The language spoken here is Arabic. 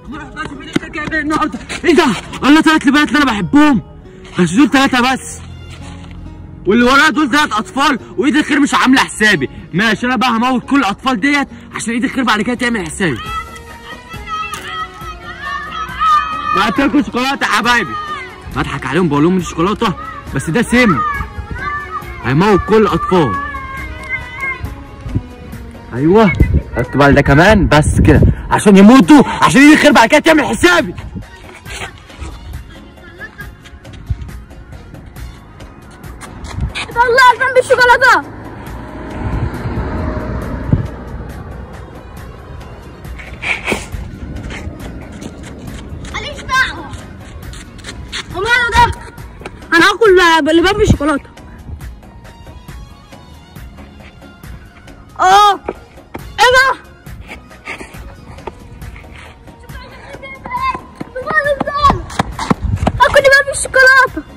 النهارده ايه ده؟ الله، 3 بنات اللي انا بحبهم، بس دول 3 بس، واللي ورايا دول 3 اطفال، وايد الخير مش عامله حسابي. ماشي، انا بقى هموت كل الاطفال ديت عشان ايد الخير بعد كده تعمل حسابي. بعت لكم شوكولاته يا حبايبي، بضحك عليهم بقول لهم دي شوكولاته بس ده سم، هيموت كل الاطفال. ايوه، حط بقى ده كمان بس كده عشان يموتوا، عشان ايد الخير بعد كده تعمل حسابي. طلع جنب الشوكولاته. ماليش دعوه. وماله ده؟ انا هاكل لبان بالشوكولاته. ايه ده؟ هاكل لبان بالشوكولاته.